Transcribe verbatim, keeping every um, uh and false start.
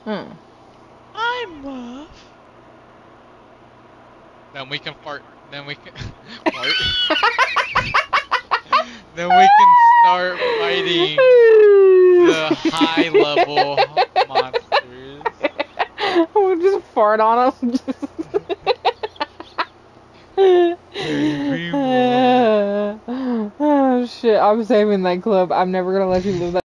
Hmm. I'm Muff. Then we can fart. Then we can fart. Then we can start fighting the high level monsters. We'll just fart on them. Baby Muff. Oh shit, I'm saving that clip. I'm never gonna let you live that.